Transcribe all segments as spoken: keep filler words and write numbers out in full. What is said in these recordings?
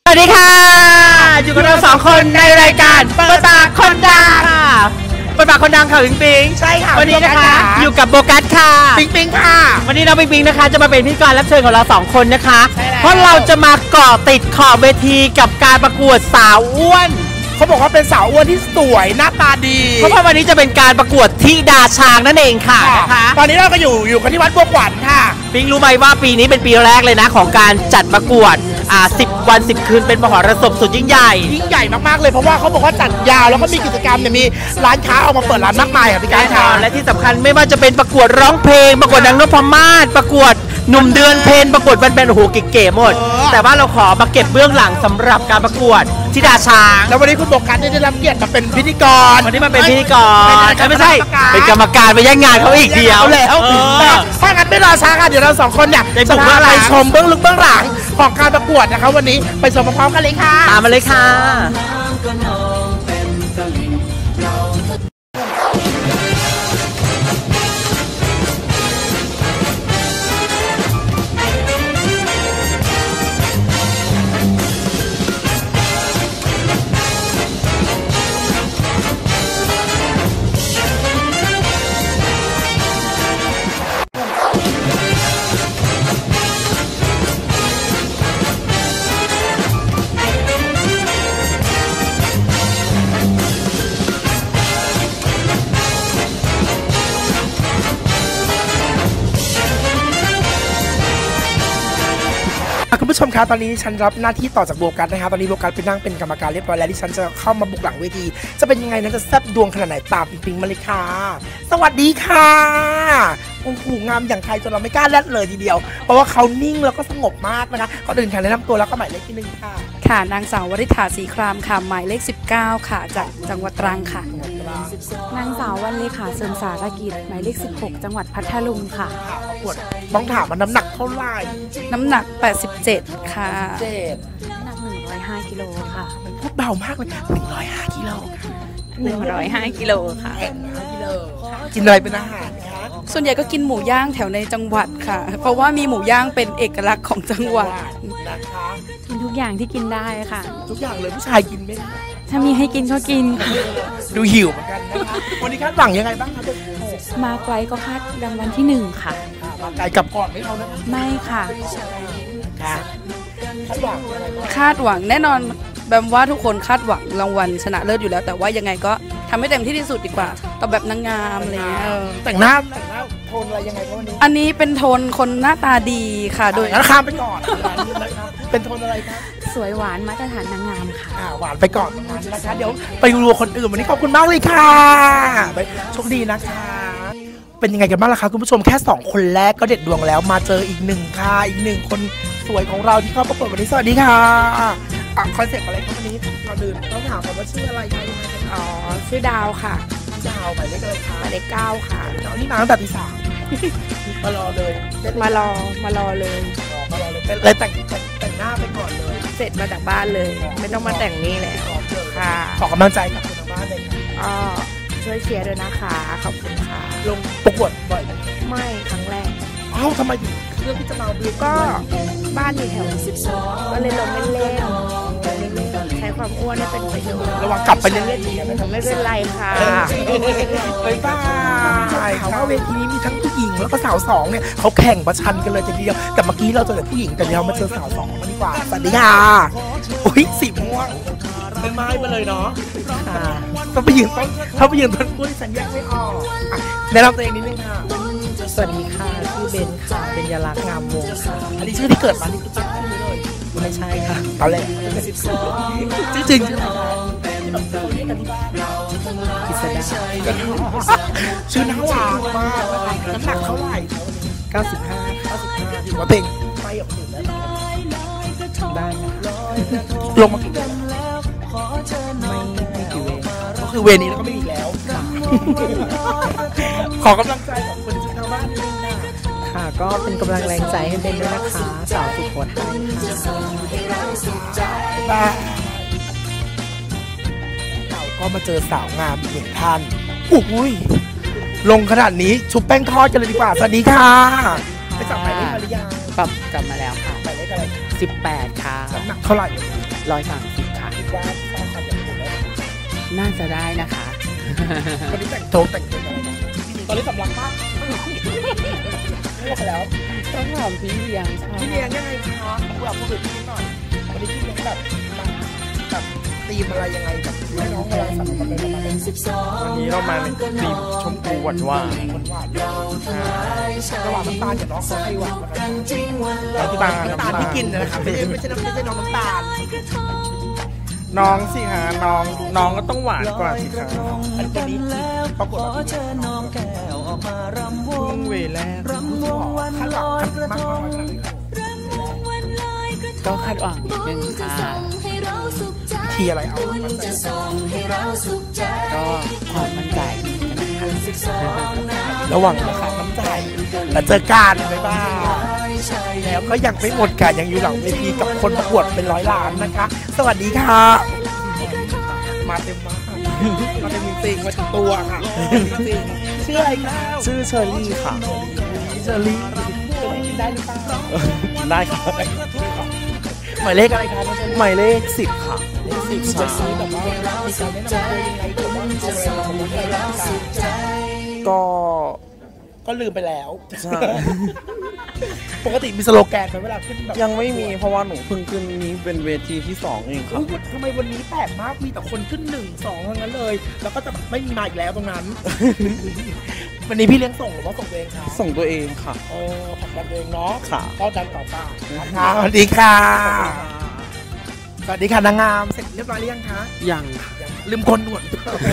สวัสดีค่ะอยู่กับเราสองคนในรายการเปิดปากคนดังเปิดปากคนดังค่ะปิงปิงใช่ค่ะวันนี้นะคะอยู่กับโบกัสค่ะปิงปิงค่ะวันนี้น้องปิงปิงนะคะจะมาเป็นพิธีกรรับเชิญของเราสองคนนะคะเพราะเราจะมาเกาะติดขอบเวทีกับการประกวดสาวอ้วนเขาบอกว่าเป็นสาวอ้วนที่สวยหน้าตาดีเพราะว่าวันนี้จะเป็นการประกวดธิดาช้างนั่นเองค่ะนะคะตอนนี้เราก็อยู่อยู่กันที่วัดบัวขวัญค่ะปิงรู้ไหมว่าปีนี้เป็นปีแรกเลยนะของการจัดประกวดอ่าสิบวันสิบคืนเป็นมหรสพสุดยิ่งใหญ่ยิ่งใหญ่มากๆเลยเพราะว่าเขาบอกว่าจัดยาวแล้วก็มีกิจกรรมเนี่ยมีร้านค้าออกมาเปิดร้านมากมายค่ะพี่การค่ะและที่สำคัญไม่ว่าจะเป็นประกวดร้องเพลงประกวดนางนพมาศประกวดหนุ่มเดือนเพนประกวดแบนๆโอ้โหเก๋ๆหมดแต่ว่าเราขอมาเก็บเบื้องหลังสำหรับการประกวดธิดาช้างแล้ววันนี้คุณโบกัสได้รับเกียรติมาเป็นพิธีกรวันนี้มาเป็นพิธีกรไม่ใช่เป็นกรรมการไปแย่งงานเขาอีกเดียวแล้วถ้างั้นไม่รอช้าค่ะเดี๋ยวเราสองคนเนี่ยจะพาไปชมเบื้องลึกเบื้องหลังของการประกวดนะคะวันนี้ไปชมพร้อมๆกันเลยค่ะตามมาเลยค่ะคุณผู้ชมคะตอนนี้ฉันรับหน้าที่ต่อจากโบกัสนะคะตอนนี้โบกัสไปนั่งเป็นกรรมการเรียบร้อยแล้วที่ฉันจะเข้ามาบุกหลังเวทีจะเป็นยังไงนั้นจะแซ่บดวงขนาดไหนตามปิงปิงมาเลยค่ะสวัสดีค่ะโอ้โหงามอย่างใครจนเราไม่กล้าแลดเลยทีเดียวเพราะว่าเขานิ่งแล้วก็สงบมากนะคะเขาเดินค่ะแนะนำตัวแล้วก็หมายเลขที่หนึ่งค่ะค่ะนางสาววริษฐาศรีครามค่ะหมายเลขสิบเก้าค่ะจากจังหวัดตรังค่ะนางสาววันเลขาเสริมสารกิจหมายเลขสิบหกจังหวัดพัทลุงค่ะประกวดต้องถามว่าน้ำหนักเท่าไหร่น้ำหนักแปดสิบเจ็ดค่ะเจ็ดน้ำหนักหนึ่งร้อยห้ากิโลค่ะมันพูดเบามากเลยหนึ่งร้อยห้ากิโลค่ะหนึ่งร้อยห้ากิโลค่ะกิโลกินอะไรเป็นอาหารคะส่วนใหญ่ก็กินหมูย่างแถวในจังหวัดค่ะเพราะว่ามีหมูย่างเป็นเอกลักษณ์ของจังหวัดนะคะกินทุกอย่างที่กินได้ค่ะทุกอย่างเลยผู้ชายกินไหมถ้ามีให้กินก็กินดูหิวเหมือนกันนะคะวันนี้คาดหวังยังไงบ้างคะมาไกลก็คาดรางวัลที่หนึ่งค่ะมาไกลกับก่อนไม่เอานะไม่ค่ะคาดหวังคาดหวังแน่นอนแบบว่าทุกคนคาดหวังรางวัลชนะเลิศอยู่แล้วแต่ว่ายังไงก็ทำให้เต็มที่ที่สุดดีกว่าต่อแบบนางงามอะไรเงี้ยแต่งหน้าแต่งหน้าโทนอะไรยังไงวันนี้อันนี้เป็นโทนคนหน้าตาดีค่ะโดยราคาไปก่อนเป็นโทนอะไรครับสวยหวานมาตรฐานนางงามค่ะหวานไปก่อนนะคะเดี๋ยวไปดูคนอื่นวันนี้ขอบคุณมากเลยค่ะไปโชคดีนะคะเป็นยังไงกันบ้างล่ะคะคุณผู้ชมแค่สองคนแรกก็เด็ดดวงแล้วมาเจออีกหนึ่งค่ะอีกหนึ่งคนสวยของเราที่เข้าประกวดวันนี้สวัสดีค่ะคอนเซ็ปต์อะไรครับวันนี้ก่อนอื่นต้องถามว่าชื่ออะไรคะอ๋อชื่อดาวค่ะดาวหมายเลขอะไรคะหมายเลขเก้าค่ะดาวนี่มาตั้งแต่ตีสามมารอเลยมารอมารอเลยมารอเลยเลยแต่งแต่งหน้าไปก่อนเลยเสร็จมาจากบ้านเลยไม่ต้องมาแต่งนี่แล้วค่ะขอกำลังใจกับคนทางบ้านเลยค่ะช่วยเชียร์ด้วยนะคะขอบคุณค่ะลงประกวดบ่อยไหมไม่ครั้งแรกอ้าวทำไมเรื่องที่จะมาดูก็บ้านอยู่แถวสิบสองก็เลยลงเล่นๆใช้ความอ้วนเป็นประโยชน์ระวังกลับไปเล่นๆดีไม่เป็นไรค่ะไปบ้ายถามว่าเวทีนี้มีทั้งผู้หญิงแล้วก็สาวสองเนี่ยเขาแข่งประชันกันเลยทีเดียวแต่เมื่อกี้เราเจอแต่ผู้หญิงแต่เรามาเจอสาวสองมาดีกว่าสวัสดีค่ะอุ้ยสีม่วงเป็นไม้มาเลยเนาะถ้าไปยืนต้นถ้าไปยืนต้นกล้วยสัญญาไม่ออกแนะนำตัวเองนิดนึงค่ะสวัสดีค่ะชื่อเบนค่ะเบญญลักษณ์งามวงค่ะอันนี้ชื่อที่เกิดมาที่ตุ๊กตานี้เลยไม่ใช่ค่ะตอนแรกชื่อจริงชื่ออะไรคะกิษดาชื่อน้าหวานมากน้ำหนักเท่าไหร่เก้าสิบห้าเก้าสิบห้าถือว่าเป็นไปออกถึงแล้วได้ลงมากี่เดือนไม่ไม่กี่เวรก็คือเวรนี้แล้วก็ไม่มีแล้วขอกำลังใจของคนที่ทางบ้านนิดนึงนะค่ะก็เป็นกำลังแรงใจให้เบนด้วยนะคะสาวสุโขทัยค่ะเราก็มาเจอสาวงามอีกหนึ่งท่านอุ้ยลงขนาดนี้ชุบแป้งทอดกันเลยดีกว่าสวัสดีค่ะไปจับหมายเลขมาหรือยังกลับกลับมาแล้วค่ะหมายเลขอะไรสิบแปดค่ะน้ำหนักเท่าไหร่ร้อยสามสิบค่ะคิดว่าสร้างความอย่างอื่นได้ไหมน่าจะได้นะคะวันนี้แต่งโชว์แต่งตัวอะไรนะตอนนี้สำลักมากเรียกแล้วต้องถามพี่เลี้ยงค่ะพี่เลี้ยงยังไงคะอยากพูดถึงพี่หน่อยวันนี้พี่เลี้ยงแบบมาแบบตีมอะไรยังไงแบบให้น้องเวลาสั่งมันเป็นประมาณนี้วันนี้เรามาในธีมชมพูหวานหวานหวานๆระหว่างน้ำตาลกับน้องเขาให้หวานกันน้ำตาลน้ำตาลที่กินนะครับไม่ใช่ไม่ใช่น้ำไม่ใช่น้องน้ำตาลน้องสิฮะน้องน้องก็ต้องหวานกว่าสิคะอันนี้ปรากฏว่าพี่วงเวแรกคาดหวังมากมากขนาดนี้ก็คาดหวังนิดนึงค่ะทีอะไรเอามันใจก็ความมั่นใจนะคะระหว่างราคาน้ำใจแล้วเจอกันบ๊ายบายแล้วก็ยังไม่หมดกันยังอยู่หลังเวทีกับคนประกวดเป็นร้อยล้านนะคะ สวัสดีค่ะ มาเต็มมากมาเต็มจริงๆมาถึงตัวค่ะจริงๆชื่ออะไรคะชื่อเชอรี่ค่ะเชอรี่กินได้หรือเปล่าได้ค่ะหมายเลขอะไรคะน้องเชอรี่หมายเลขสิบค่ะสิบจะซื้อแบบว่ามีการแนะนำตัวยังไงตัวว่าอะไรเราไม่ได้ก็ก็ลืมไปแล้วใช่ปกติมีสโลแกนไหมเวลาขึ้นแบบยังไม่มีเพราะว่าหนูเพิ่งขึ้นนี้เป็นเวทีที่สองเองครับอุ๊ยทำไมวันนี้แปลกมากมีแต่คนขึ้นหนึ่งสองทั้งนั้นเลย แล้วก็จะแบบไม่มีมาอีกแล้วตรงนั้น วันนี้พี่เลี้ยงส่งหรือว่าส่งตัวเองคะส่งตัวเองค่ะเออผลักดันตัวเองเนาะค่ะก็ดันต่อไปนะคะสวัสดีค่ะสวัสดีค่ะนางงามเสร็จเรียบร้อยหรือยังคะยังลืมคนหนวด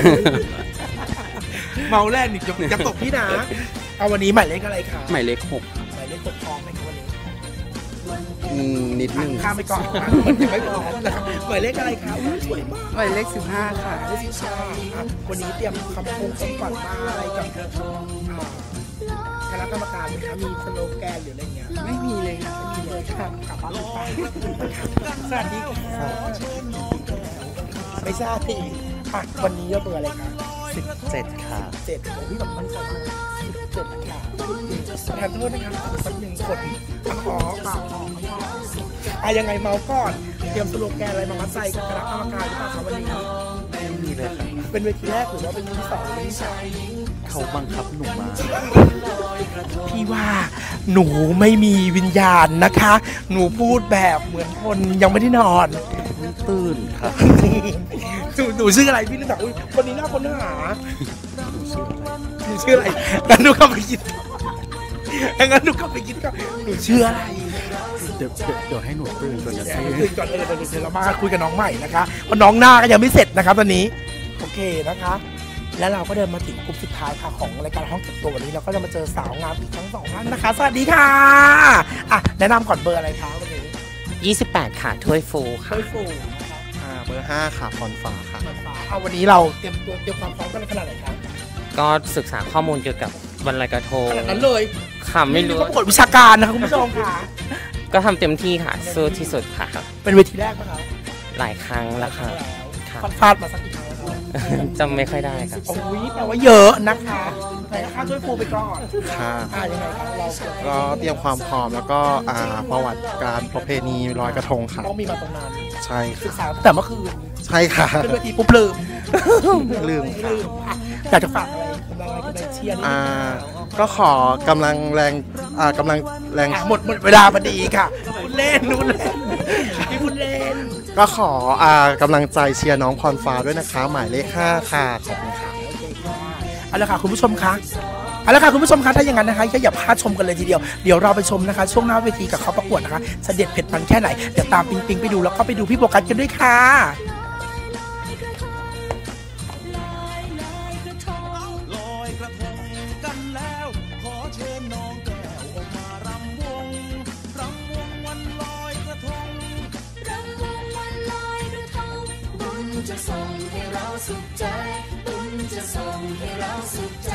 เมาแรกนี่จะจะตกพี่นะเอาวันนี้หมายเลขอะไรคะหมายเลขหกหมายเลขตกทองไหมคะวันนี้อืมนิดนึงข้ามไปก่อนนะมันยังไม่พร้อมนะครับหมายเลขอะไรคะอุ๊ยสวยมากหมายเลขสิบห้าค่ะหมายเลขสิบห้าอ่ะวันนี้เตรียมคำคงคำฝันมาอะไรกับอ่าคณะกรรมการไหมคะมีสโลแกนหรืออะไรเงี้ยไม่มีเลยค่ะไม่มีเลยค่ะกลับบ้านเลยไปสวัสดีค่ะไม่ทราบทีอ่ะวันนี้ยกเบอร์อะไรคะสิบเจ็ดค่ะเจ็ดโอ้พี่แบบมั่นใจมากสิบเจ็ดค่ะประธานโทษนะครับสักหนึ่งคนขอปากขออ่ะยังไงเมาก่อนเตรียมสโลแกนอะไรมามัดใจกับคณะกรรมการหรือเปล่าคะวันนี้ไม่มีเลยค่ะเป็นเวทีแรกหรือว่าเป็นเวทีที่สองหรือที่สามเขาบังคับหนูมาพี่ว่าหนูไม่มีวิญญาณนะคะ หนูพูดแบบเหมือนคนยังไม่ได้นอนตื่นค่ะหนูหนูชื่ออะไรพี่นึกแบบอุ้ยคนนี้น่าค้นหาหนูชื่ออะไรงั้นหนูก็ไปคิดงั้นหนูก็ไปคิดก็หนูชื่ออะไรเดี๋ยวเดี๋ยวเดี๋ยวให้หนูตื่นก่อนนะเดี๋สิยวตื่นก่อนเออเดี๋ยวเดี๋ยวเรามาคุยกับน้องใหม่นะคะเพราะน้องหน้าก็ยังไม่เสร็จนะครับตอนนี้โอเคนะคะ แล้วเราก็เดินมาถึงกลุ่มสุดท้ายค่ะของรายการห้องเก็บตัววันนี้เราก็จะมาเจอสาวงามอีกทั้งสองท่านนะคะ สวัสดีค่ะอ่ะแนะนำก่อนเบอร์อะไรคะวันนี้ยี่สิบแปดค่ะถ้วยฟูค่ะเบอร์ฟูนะคะอ่าเบอร์ห้าค่ะพรฟ้าค่ะเอาวันนี้เราเตรียมตัวเตรียมความพร้อมกันขนาดไหนครับก็ศึกษาข้อมูลเกี่ยวกับวันลอยกระทงขนาดนั้นเลยค่ะไม่รู้ประกวดวิชาการนะคะคุณผู้ชมค่ะก็ทำเต็มที่ค่ะสู้ที่สุดค่ะครับเป็นเวทีแรกปะคะหลายครั้งแล้วค่ะ ค่ะฟาดมาสักกี่ครั้งแล้วครับจำไม่ค่อยได้ครับโอ้ยแปลว่าเยอะนะคะแต่ราคาช่วยฟูไปก่อนค่ะอ่ายังไงครับเราก็เตรียมความพร้อมแล้วก็อ่าประวัติการประเพณีลอยกระทงค่ะต้องมีมาตรงนั้นใช่ศึกค่ะษาตั้งแต่เมื่อคืนใช่ค่ะขึ้นเวทีปุ๊บลืมลืมค่ะลืมอ่ะอยากจะฝากอะไรกำลังอะไรกำลังเชียร์นี่อ่าก็ขอกำลังแรงอ่ากำลังแรงอ่ะหมดหมดเวลาพอดีค่ะคุณเล่นนู่นเล่นพี่คุณเล่นก็ขออ่ากำลังใจเชียร์น้องพรฟ้าด้วยนะคะ หมายเลขห้าค่ะขอบคุณค่ะเอาละค่ะคุณผู้ชมคะเอาละค่ะคุณผู้ชมคะถ้าอย่างนั้นนะคะก็อย่าพลาดชมกันเลยทีเดียวเดี๋ยวเราไปชมนะคะ ช่วงหน้าเวทีกับเขาประกวดนะคะเสด็จเผ็ดมันแค่ไหนเดี๋ยวตามปิงปิงไปดูแล้วก็ไปดูพี่โบกัสกันด้วยค่ะจะส่งให้เราสุขใจบุญจะส่งให้เราสุขใจ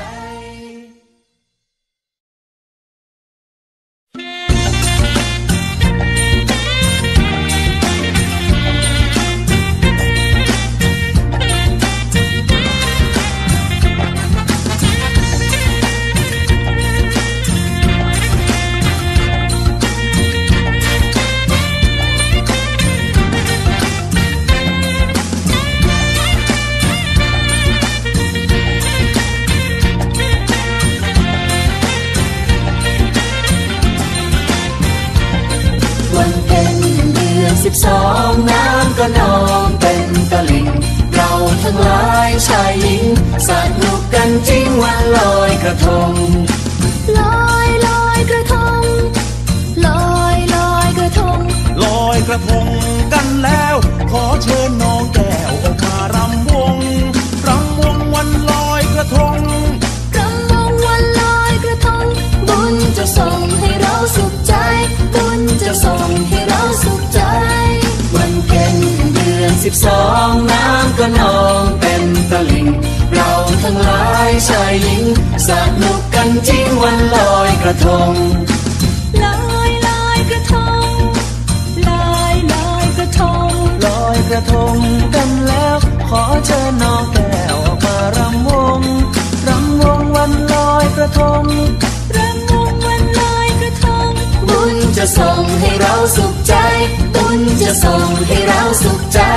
สิบสองน้ำก็นองเต็มตลิ่งเราทั้งหลายชายหญิงสนุกกันจริงวันลอยกระทงลอยลอยกระทงลอยลอยกระทงลอยกระทงกันแล้วขอเชิญน้องแก้วออกมารำวงรำวงวันลอยกระทงรำวงวันลอยกระทงบุญจะส่งให้เราสุขใจบุญจะส่งให้เราสุขใจวันเพ็ญเดือนสิบสองน้ำก็นองเต็มตลิ่งเราทั้งหลายชายหญิงสนุกกันจริงวันลอยกระทงลอยลอยกระทงลอยลอยกระทงลอยกระทงกันแล้วขอเชิญน้องแก้วออกมารำวงรำวงวันลอยกระทงรำวงวันลอยกระทงบุญจะส่งให้เราสุขใจบุญจะส่งให้เราสุขใจ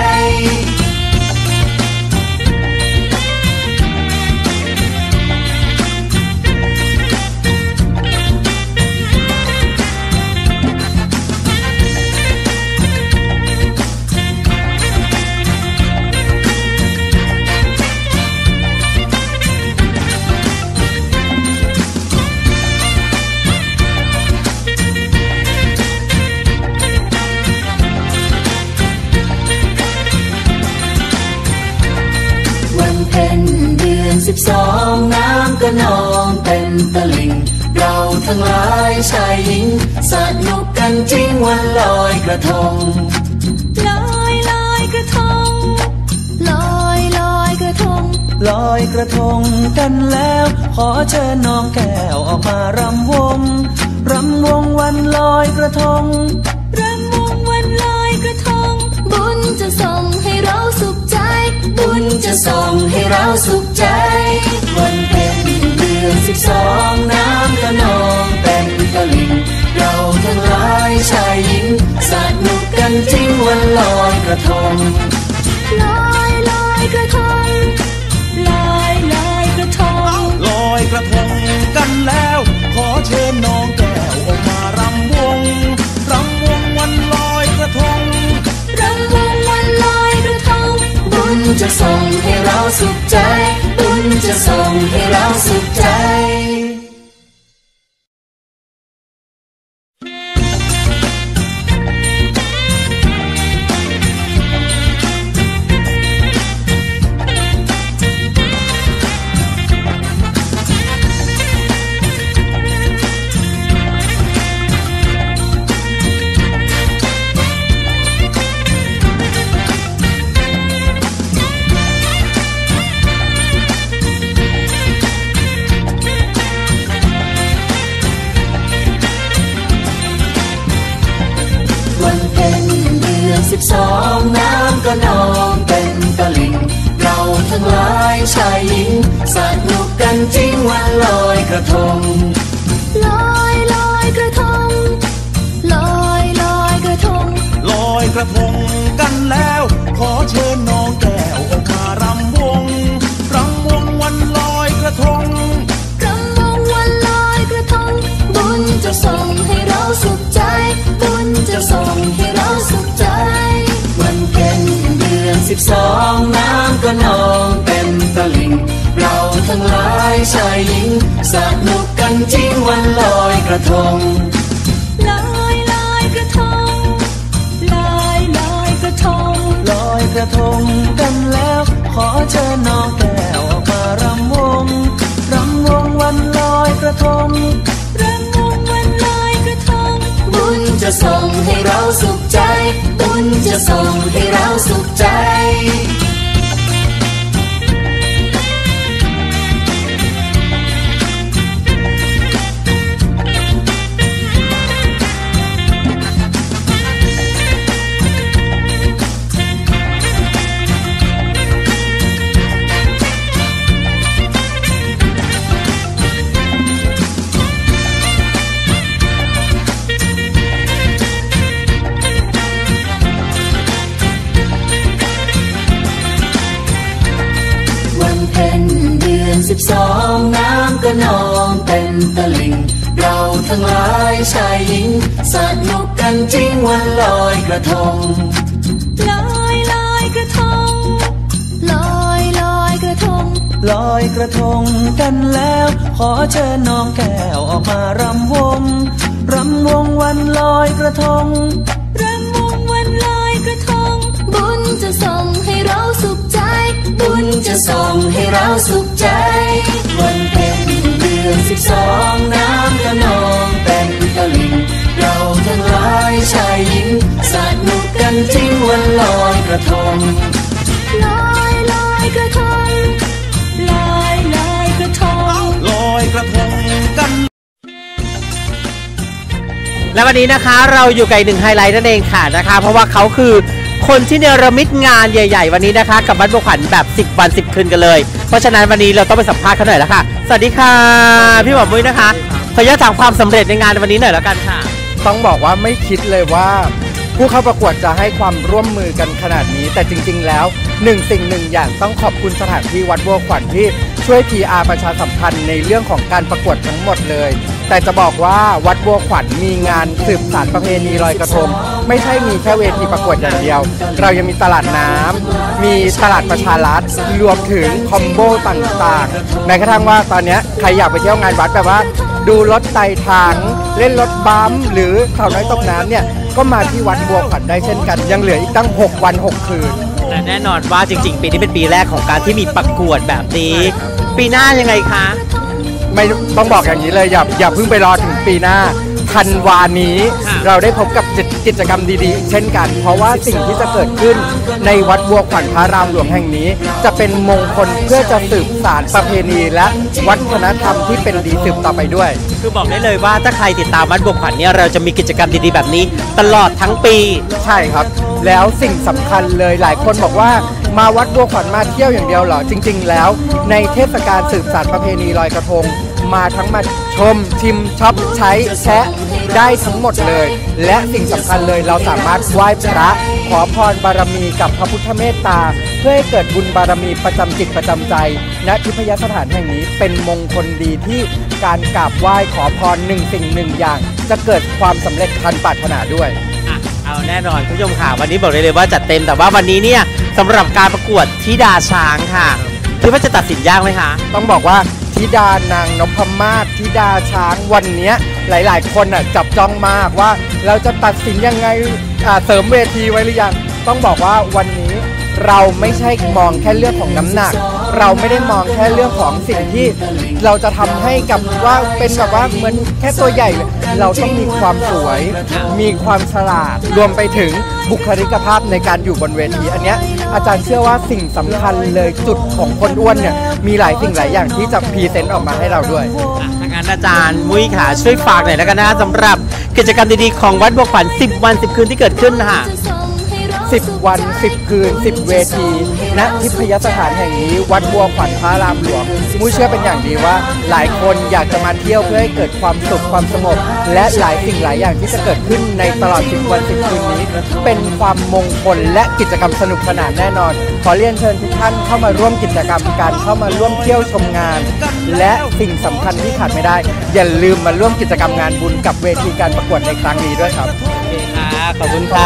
สิบสองน้ำก็นองเต็มตลิ่งเราทั้งหลายชายหญิงสนุกกันจริงวันลอยกระทงลอยลอยกระทงลอยลอยกระทงลอยกระทงกันแล้วขอเชิญน้องแก้วออกมารำวงรำวงวันลอยกระทงรำวงวันลอยกระทงบุญจะส่งให้เราสุขใจบุญจะส่งให้เราสุขใจวันเพ็ญเดือนสิบสองน้ำก็นองเต็มตลิ่งเราทั้งหลายชายหญิงสนุกกันจริงวันลอยกระทงลอยลอยกระทงลอยลอยกระทงลอยกระทงกันแล้วขอเชิญน้องแก้วออกมารำวงรำวงวันลอยกระทงรำวงวันลอยกระทงบุญจะส่งให้เราสุขใจบุญจะส่งให้เราสุขใจสิบสองน้ำก็นองเต็มตลิ่งเราทั้งหลายชายหญิงสนุกกันจริงวันลอยกระทงลอยลอยกระทงลอยลอยกระทงลอยกระทงกันแล้วขอเชิญน้องแก้วออกมารำวงรำวงวันลอยกระทงรำวงวันลอยกระทงบุญจะส่งให้เราสุขใจบุญจะส่งให้เราสุขใจวันเพ็ญเดือนสิบสองน้ำก็นองเต็มตลิ่งเราทั้งหลายชายหญิงสนุกกันจริงวันลอยกระทงลอยลอยกระทงลอยลอยกระทงลอยกระทงกันแล้วขอเชิญน้องแก้วออกมารำวงรำวงวันลอยกระทงรำวงวันลอยกระทงบุญจะส่งให้เราสุขใจบุญจะส่งให้เราสุขใจ สิบสองน้ำก็นองเต็มตลิ่งเราทั้งหลายชายหญิงสนุกกันจริงวันลอยกระทงลอยลอยกระทงลอยลอยกระทงลอยกระทงกันแล้วขอเชิญน้องแก้วออกมารำวงรำวงวันลอยกระทงรำวงวันลอยกระทงบุญจะส่งให้เราสุขใจบุญจะส่งให้เราสุขใจวันเพ็ญเดือนสิบสองน้ำกระนองเต็มตลิ่งเราทั้งหลายชายหญิงสนุกกันจริงวันลอยกระทงลอยลอยกระทงลอยลอยกระทงลอยกระทงกันและวันนี้นะคะเราอยู่กับอีกหนึ่งไฮไลท์นั่นเองค่ะนะคะเพราะว่าเขาคือคนที่เนรมิตงานใหญ่ๆวันนี้นะคะกับวัดบัวขวัญแบบสิบวันสิบคืนกันเลยเพราะฉะนั้นวันนี้เราต้องไปสัมภาษณ์เขาหน่อยแล้วค่ะสวัสดีค่ะพี่หมอมุ้ยนะคะขออนุญาตถามความสำเร็จในงานวันนี้หน่อยแล้วกันค่ะต้องบอกว่าไม่คิดเลยว่าผู้เข้าประกวดจะให้ความร่วมมือกันขนาดนี้แต่จริงๆแล้วหนึ่งสิ่งหนึ่งอย่างต้องขอบคุณสถานที่วัดบัวขวัญที่ช่วย พี อาร์ ประชาสัมพันธ์ในเรื่องของการประกวดทั้งหมดเลยแต่จะบอกว่าวัดบัวขวัญมีงานสืบสานประเพณีลอยกระทงไม่ใช่มีแค่เวทีประกวดอย่างเดียวเรายังมีตลาดน้ำมีตลาดประชารัฐรวมถึงคอมโบต่างๆแม้กระทั่งว่าตอนนี้ใครอยากไปเที่ยวงานวัดแบบว่าดูรถไต่ถังเล่นรถบัมหรือสาวน้อยตกน้ำเนี่ยก็มาที่วัดบัวขวัญได้เช่นกันยังเหลืออีกตั้งหกวันหกคืนและแน่นอนว่าจริงๆปีนี้เป็นปีแรกของการที่มีประกวดแบบนี้ปีหน้ายังไงคะไม่ต้องบอกอย่างนี้เลยอย่าอย่าเพิ่งไปรอถึงปีหน้าธันวานี้เราได้พบกับกิจกรรมดีๆเช่นกันเพราะว่าสิ่งที่จะเกิดขึ้นในวัดบัวขวัญพระรามหลวงแห่งนี้จะเป็นมงคลเพื่อจะสืบสานประเพณีและวัฒนธรรมที่เป็นดีสืบต่อไปด้วยคือบอกได้เลยว่าถ้าใครติดตามวัดบัวขวัญเนี่ยเราจะมีกิจกรรมดีๆแบบนี้ตลอดทั้งปีใช่ครับแล้วสิ่งสำคัญเลยหลายคนบอกว่ามาวัดบัวขวัญมาเที่ยวอย่างเดียวเหรอจริงๆแล้วในเทศกาลสืบสานประเพณีลอยกระทงมาทั้งมาชมชิมช็อปใช้แชะได้ทั้งหมดเลยและสิ่งสำคัญเลยเราสามารถไหว้พระขอพรบารมีกับพระพุทธเมตตาเพื่อให้เกิดบุญบารมีประจำจิตประจำใจณทิพยสถานแห่งนี้เป็นมงคลดีที่การกราบไหว้ขอพรหนึ่งสิ่งหนึ่งอย่างจะเกิดความสำเร็จทันปรารถนาด้วยเอาแน่นอนคุณผู้ชมค่ะวันนี้บอกเลยเลยว่าจัดเต็มแต่ว่าวันนี้เนี่ยสำหรับการประกวดธิดาช้างค่ะคิดว่าจะตัดสินยากไหมคะต้องบอกว่าธิดานางนพมาศธิดาช้างวันนี้หลายๆคนอ่ะจับจ้องมากว่าเราจะตัดสินยังไงเสริมเวทีไว้หรือยังต้องบอกว่าวันนี้เราไม่ใช่มองแค่เรื่องของน้ำหนักเราไม่ได้มองแค่เรื่องของสิ่งที่เราจะทำให้กับว่าเป็นแบบว่าเหมือนแค่ตัวใหญ่เราต้องมีความสวยมีความฉลาดรวมไปถึงบุคลิกภาพในการอยู่บนเวทีอันนี้อาจารย์เชื่อว่าสิ่งสำคัญเลยจุดของคนอ้วนเนี่ยมีหลายสิ่งหลายอย่างที่จะพรีเซนต์ออกมาให้เราด้วยทางการอาจารย์มุ้ยค่ะช่วยฝากหน่อยแล้วกันนะสำหรับกิจกรรมดีๆของวัดบัวขวัญสิบวันสิบคืนที่เกิดขึ้นนะคะสิบวันสิบคืนสิบเวทีณทิพยสถานแห่งนี้วัดบัวขวัญพระรามหลวงมุ้ยเชื่อเป็นอย่างดีว่าหลายคนอยากจะมาเที่ยวเพื่อให้เกิดความสุขความสงบและหลายสิ่งหลายอย่างที่จะเกิดขึ้นในตลอดสิบวันสิบคืนนี้เป็นความมงคลและกิจกรรมสนุกสนานแน่นอนขอเรียนเชิญทุกท่านเข้ามาร่วมกิจกรรมการเข้ามาร่วมเที่ยวชมงานและสิ่งสำคัญที่ขาดไม่ได้อย่าลืมมาร่วมกิจกรรมงานบุญกับเวทีการประกวดในครั้งนี้ด้วยครับโอเคค่ะขอบคุณค่ะ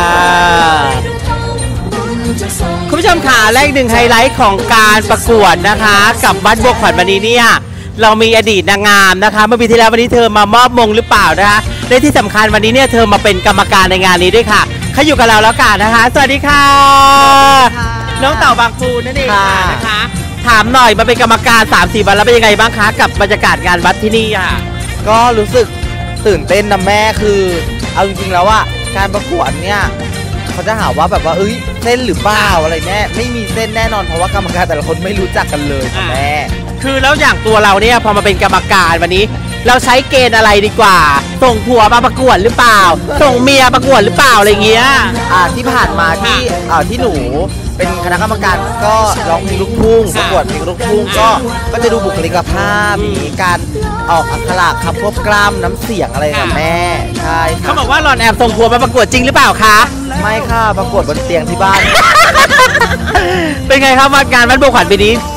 คุณผู้ชมค่ะและอีกหนึ่งไฮไลท์ของการประกวดนะคะกับวัดบัวขวัญวันนี้เนี่ยเรามีอดีตนางงามนะคะเมื่อปีที่แล้ววันนี้เธอมามอบมงหรือเปล่านะคะและที่สำคัญวันนี้เนี่ยเธอมาเป็นกรรมการในงานนี้ด้วยค่ะเขาอยู่กับเราแล้วกันนะคะสวัสดีค่ะน้องเต่าบางปูนั่นเองค่ะนะคะถามหน่อยมาเป็นกรรมการ สามสี่ วันแล้วเป็นยังไงบ้างคะกับบรรยากาศงานวัดที่นี่ค่ะก็รู้สึกตื่นเต้นนะแม่คือเอาจริงๆแล้วว่าการประกวดเนี่ยเขาจะหาว่าแบบว่าเอ้ยเส้นหรือเปล่าอะไรแน่ไม่มีเส้นแน่นอนเพราะว่ากรรมการแต่ละคนไม่รู้จักกันเลยค่ะแม่คือแล้วอย่างตัวเราเนี่ยพอมาเป็นกรรมการวันนี้เราใช้เกณฑ์อะไรดีกว่าส่งผัวมาประกวดหรือเปล่าส่งเมียประกวดหรือเปล่าอะไรเงี้ยอ่าที่ผ่านมาที่อ่าที่หนูเป็นคณะกรรมการก็ร้องเพลงลูกทุ่งประกวดเพลงลูกทุ่งก็ก็จะดูบุคลิกภาพมีการออกอักขระคำควบกล้ำน้ำเสียงอะไรค่ะแม่ใช่เขาบอกว่าหล่อนแอบส่งผัวมาประกวดจริงหรือเปล่าคะไม่ค่ะประกวดบนเตียงที่บ้านเป็นไงครับงานวัดบัวขวัญปีนี้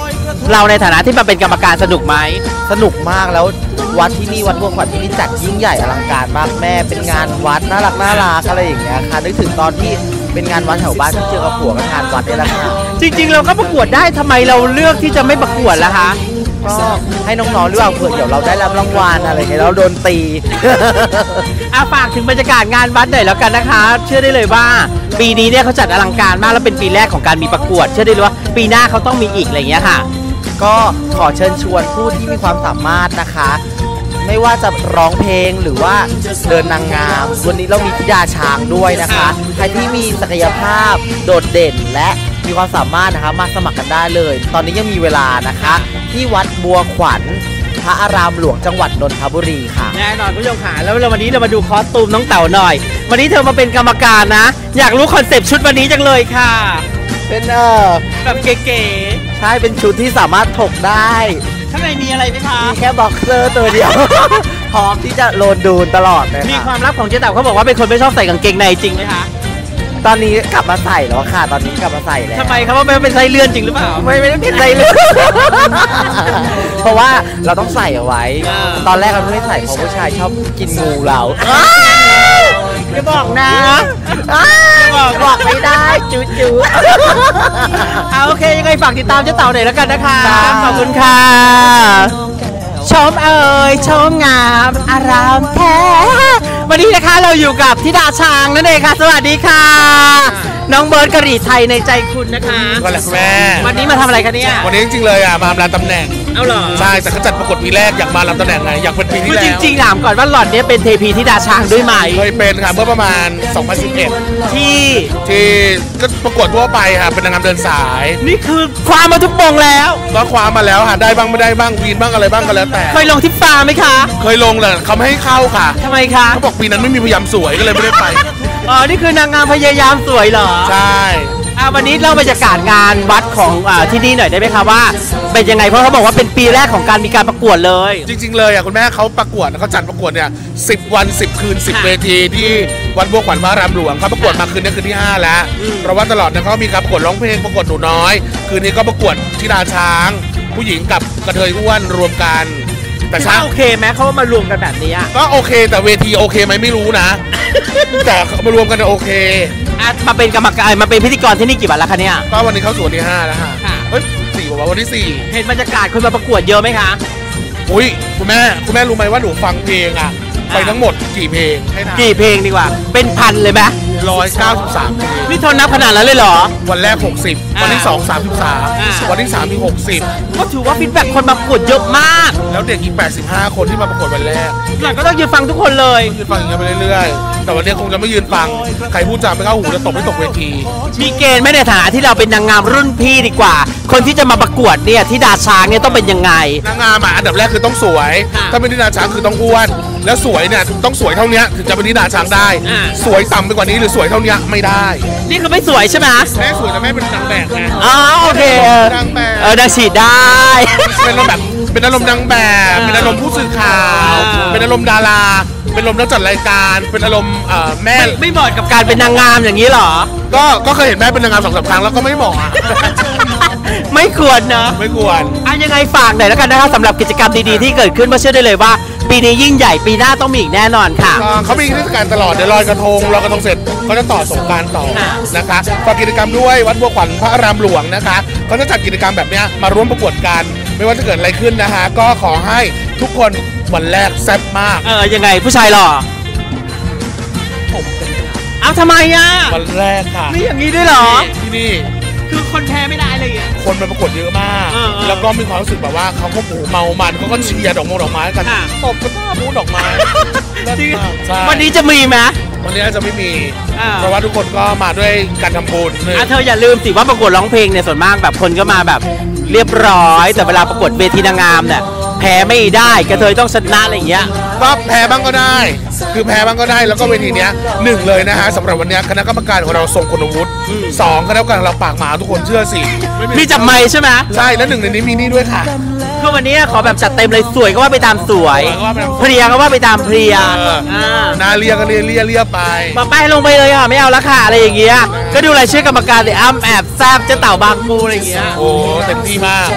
เราในฐานะที่มาเป็นกรรมการสนุกไหมสนุกมากแล้ววัดที่นี่วัดบัวขวัญที่นี่จัดยิ่งใหญ่อลังการมากแม่เป็นงานวัดน่ารักน่ารักอะไรอย่างเงี้ยค่ะนึกถึงตอนที่เป็นงานวัดแถวบ้านที่เจอกับผัวกับงานวัดนี่แหละค่ะจริงๆเราก็ประกวดได้ทำไมเราเลือกที่จะไม่ประกวดล่ะคะก็ให้น้องๆหรือเปล่าเผื่อเดี๋ยวเราได้รับรางวัลอะไรเงี้ยเราโดนตีอาฝากถึงบรรยากาศงานวัดหน่อยแล้วกันนะคะ เชื่อได้เลยว่า ปีนี้เนี่ยเขาจัดอลังการมากแล้วเป็นปีแรกของการมีประกวด เชื่อได้เลยว่าปีหน้าเขาต้องมีอีกอะไรอย่างเงี้ยค่ะก็ขอเชิญชวนผู้ที่มีความสามารถนะคะ ไม่ว่าจะร้องเพลงหรือว่าเดินนางงามวันนี้เรามีธิดาช้างด้วยนะคะใครที่มีศักยภาพโดดเด่นและมีความสามารถนะคะมาสมัครกันได้เลย ตอนนี้ยังมีเวลานะคะ ที่วัดบัวขวัญพระอารามหลวงจังหวัดนนทบุรีค่ะแน่นอนคุณผู้ชมค่ะแล้ววันนี้เรามาดูคอสตูมน้องเต๋าหน่อยวันนี้เธอมาเป็นกรรมการนะอยากรู้คอนเซปต์ชุดวันนี้จังเลยค่ะเป็นเออแบบเก๋ๆใช่เป็นชุดที่สามารถถกได้ข้างในมีอะไรไหมคะมีแค่บ็อกเซอร์ตัวเดียว พร้อมที่จะโลนดูนตลอดเลยมีความลับของเจ๊เต๋าเขาบอกว่าเป็นคนไม่ชอบใส่กางเกงในจริงไหมคะตอนนี้กลับมาใส่แล้วค่ะตอนนี้กลับมาใส่แล้วทำไมเขาว่าไม่เป็นไส้เลื่อนจริงหรือเปล่าไม่ไม่ได้เป็นไส้เลื่อน เพราะว่าเราต้องใส่เอาไว้ตอนแรกเราไม่ใส่เพราะผู้ชายชอบกินงูเราไม่บอกนะบอกบอกไม่ได้จู๋จู๋เอาโอเคยังไงฝากติดตามเจ๊เต๋าหน่อยแล้วกันนะคะขอบคุณค่ะชมเอ่ยชมงามอารามแท้วันนี้นะคะเราอยู่กับธิดาช้างนั่นเองค่ะสวัสดีค่ะน้องเบิร์ดกะหรี่ไทยในใจคุณนะคะก็แหละแม่วันนี้มาทำอะไรกันเนี่ยวันนี้จริงๆเลยอ่ะมารับตำแหน่งเอาเหรอใช่แต่เขาจัดประกวดปีแรกอยากมารับตำแหน่งไงอยากเป็นปีที่แล้วจริงๆถามก่อนว่าหล่อนเนี่ยเป็นเทพีธิดาช้างด้วยไหมเคยเป็นค่ะเมื่อประมาณสองพันสิบเอ็ดที่ที่ก็ประกวดทั่วไปค่ะเป็นนางงามเดินสายนี่คือคว้ามาทุกมงแล้วก็คว้ามาแล้วค่ะได้บ้างไม่ได้บ้างวีนบ้างอะไรบ้างก็แล้วแต่เคยลงทิปฟ้าไหมคะเคยลงเลยเขาไม่ให้เข้าค่ะทำไมคะเขาบอกปีนั้นไม่มีพยายามสวยก็เลยไม่ได้ไปอ๋อนี่คือนางงามพยายามสวยเหรอใช่วันนี้เล่าบรรยากาศงานวัดของอที่นี่หน่อยได้ไหมคะว่าเป็นยังไงเพราะเขาบอกว่าเป็นปีแรกของการมีการประกวดเลยจริงๆเลยอ่ะคุณแม่เขาประกวดเขาจัดประกวดเนี่ยสิบวันสิบคืนสิบเวทีที่วัดบัวขวัญพระอารามหลวงเขาประกวดมาคืนนี้คืนที่ห้าแล้วเพราะว่าตลอดเนี่ยเขามีการประกวดร้องเพลงประกวดหนูน้อยคืนนี้ก็ประกวดธิดาช้างผู้หญิงกับกระเทยอ้วนรวมกันแต่ช้าโอเคไหมเขามารวมกันแบบนี้ก็โอเคแต่เวทีโอเคไหมไม่รู้นะแต่มารวมกันโอเคมาเป็นกรรมการมาเป็นพิธีกรที่นี่กี่วันแล้วคะเนี่ยก็วันนี้เข้าสู่วันที่ห้าแล้วค่ะเฮ้ยสี่วันวันที่สี่เห็นบรรยากาศคนมาประกวดเยอะไหมคะอุ้ยคุณแม่คุณแม่รู้ไหมว่าหนูฟังเพลงอ่ะไปทั้งหมดกี่เพลงให้ถามกี่เพลงดีกว่าเป็นพันเลยไหมร้อยเก้าสิบสามเพลงนี่ทนนับขนาดนั้นเลยเหรอวันแรกหกสิบวันที่สองสามสิบสามวันที่สามมีหกสิบก็ถือว่าฟีดแบ็กคนมาประกวดเยอะมากแล้วเด็กอีกแปดสิบห้าคนที่มาประกวดวันแรกหลังก็ต้องยืนฟังทุกคนเลยยืนฟังอย่างเงี้ยไปเรื่อยๆแต่วันนี้คงจะไม่ยืนฟังใครพูดจาไม่เข้าหูจะตกไม่ตกเวทีมีเกณฑ์ไม่ในฐานะที่เราเป็นนางงามรุ่นพี่ดีกว่าคนที่จะมาประกวดเนี่ยธิดาช้างเนี่ยต้องเป็นยังไงนางงามอ่ะอันดับแรกคือต้องสวยถ้าเป็นธิดาช้างคือต้องอ้วนแล้วสวยเนี่ยต้องสวยเท่านี้ถึงจะเป็นธิดาช้างได้สวยต่ำไปกว่านี้หรือสวยเท่านี้ไม่ได้นี่คือไม่สวยใช่ไหมแม่สวยแต่แม่เป็นนางแบบไงอ๋อโอเคนางแบบเออนางฉีดได้เป็นอารมณ์แบบเป็นอารมณ์นางแบบเป็นอารมณ์ผู้สื่อข่าวเป็นอารมณ์ดาราเป็นอารมณ์นักจัดรายการเป็นอารมณ์แม่ไม่เหมาะกับการเป็นนางงามอย่างนี้หรอก็ก็เคยเห็นแม่เป็นนางงามสองสามครั้งแล้วก็ไม่เหมาะไม่ควรนะไม่ควรอ่ะยังไงฝากหน่อยแล้วกันนะครับสำหรับกิจกรรมดีๆที่เกิดขึ้นมาเชื่อได้เลยว่าปีนี้ยิ่งใหญ่ปีหน้าต้องมีอีกแน่นอนค่ะเขามีเทศกาลตลอดเดี๋ยวลอยกระทงลอยกระทงเสร็จเขาจะต่อสงกรานต์ต่อนะคะฝากกิจกรรมด้วยวัดบัวขวัญพระอารามหลวงนะคะเขาจะจัดกิจกรรมแบบนี้มาร่วมประกวดกันไม่ว่าจะเกิดอะไรขึ้นนะคะก็ขอให้ทุกคนวันแรกแซ่บมากเออยังไงผู้ชายหล่อผมอ้าวทำไมอ่ะวันแรกค่ะนี่อย่างนี้ด้วยเหรอที่นี่คือคนแพ้ไม่ได้เลยอ่ะคนมาประกวดเยอะมากแล้วก็มีความรู้สึกแบบว่าเขาก็เมามันเขาก็เชียร์ดอกมงดอกไม้กันตบกันหน้าบูดอกไม้วันนี้จะมีไหมวันนี้จะไม่มีเพราะว่าทุกคนก็มาด้วยการทำบุญอ่ะเธออย่าลืมสิว่าประกวดร้องเพลงเนี่ยส่วนมากแบบคนก็มาแบบเรียบร้อยแต่เวลาประกวดเวทีนางงามเนี่ยแพ้ไม่ได้กระเทยต้องชนะอะไรอย่างเงี้ยก็แพ้บ้างก็ได้คือแพ้บ้างก็ได้แล้วก็เวทีเนี้ยหนึ่งเลยนะฮะสำหรับวันนี้คณะกรรมการของเราทรงคุณวุฒิสองคณะกรรมการเราปากหมาทุกคนเชื่อสิมีจับไม้ใช่ไหมใช่แล้วหนึ่งในนี้มีนี่ด้วยค่ะคือวันนี้ขอแบบจัดเต็มเลยสวยก็ว่าไปตามสวยเพลียก็ว่าไปตามเพลียนาเลียก็เลียเลียเลียไปมาไปลงไปเลยค่ะไม่เอาละค่ะอะไรอย่างเงี้ยก็ดูรายชื่อกรรมการแต่อ้ำแอบแซบเจ้าเต่าบางปูอะไรอย่างเงี้ยโอ้เต็มที่มาก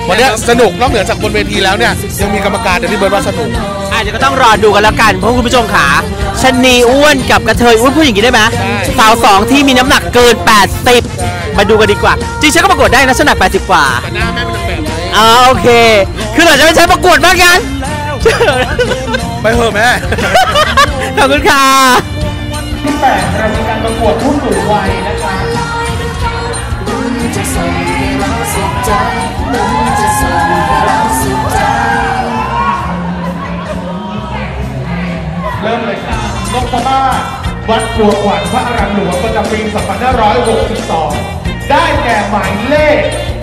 วันนี้สนุกนอกเหนือจากบนเวทีแล้วเนี่ยยังมีกรรมการเดี๋ยวพี่เบิร์ดว่าสนุกอาจจะก็ต้องรอดูกันแล้วกันเพราะคุณผู้ชมขาชนีอ้วนกับกระเทยอ้วนพูดอย่างนี้ได้ไหมสาวสองที่มีน้ำหนักเกินแปดสิบมาดูกันดีกว่าจริงๆฉันก็ประกวดได้นะฉันหนักแปดสิบกว่าแต่หน้าแม่เป็นนางแบบไหมอ๋อโอเคคือเราจะไม่ใช้ประกวดมากกันไปเถอะแม่ขอบคุณค่ะที่แปดเรามีการประกวดผู้สูงวัยนะคะบุญจะส่งให้เราสุขใจบุญจะส่งให้เราสุขใจเริ่มเลยค่ะนกพม่าวัดบัวขวัญพระอารามหลวงประจำปีสองพันห้าร้อยหกสิบสองได้แก่หมายเลข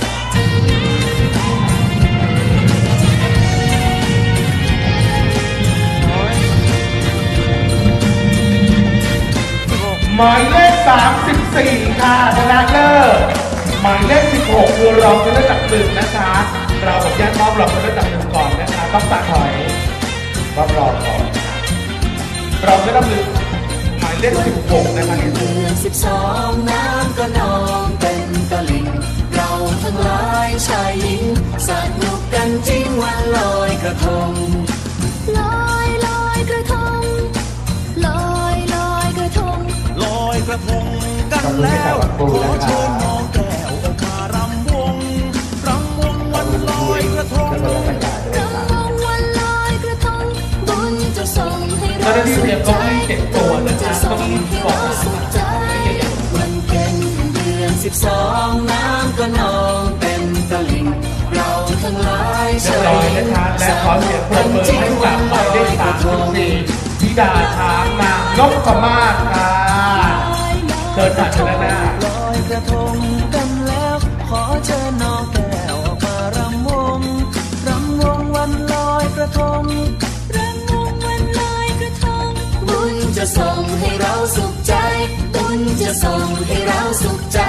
หมายเลขสามสิบสี่ค่ะชนะเลิศหมายเลขสิบหกคือรองชนะเลิศจับหนึ่งนะคะเราขออนุญาตมอบรองชนะเลิศจับหนึ่งก่อนนะคะต้องตัดถอยมอบรองก่อนรองชนะเลิศหนึ่งหมายเลขสิบหกนะคะเดือนสิบสองน้ำก็นองเป็นตะลิ่งเราทั้งหลายชายหญิงสนุกกันจริงวันลอยกระทงลอยลอยกระทงลอยลอยกระทงลอยกระทงกันแล้วขอเชิญน้องแก้วออกมารำวงรำวงวันลอยกระทงรำวงวันลอยกระทงบุญจะส่งให้เราสุขใจบุญจะส่งให้เราสุขใจวันเพ็ญเดือนสิบสองน้ำก็นองเป็นตะลิ่งเราทั้งหลายชายหญิงและขอเสียงปรบมือให้กับหมายเลขสามสิบสี่ธิดาช้างนางนพมาศค่ะเชิญค่ะเชิญหน้าลอยกระทงกันแล้วขอเชิญน้องแก้วออกมารำวงรำวงวันลอยกระทงรำวงวันลอยกระทงบุญจะส่งให้เราสุขใจบุญจะส่งให้เราสุขใจ